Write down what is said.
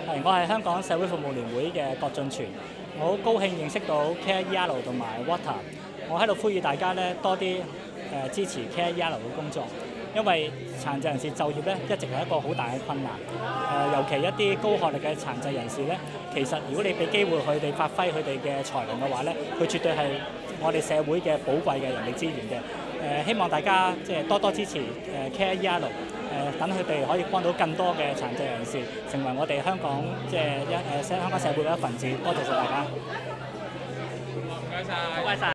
我係香港社會服務聯會嘅郭俊全，我好高興認識到 CareER 同埋 Water， 我喺度呼籲大家咧多啲支持 CareER 嘅工作，因為殘疾人士就業咧一直係一個好大嘅困難。尤其一啲高學歷嘅殘疾人士咧，其實如果你俾機會佢哋發揮佢哋嘅才能嘅話咧，佢絕對係我哋社會嘅寶貴嘅人力資源嘅。希望大家多多支持CareER，等佢哋可以幫到更多嘅殘疾人士，成為我哋香港香港社會嘅一份子。多謝晒大家。 唔該晒。 唔該晒。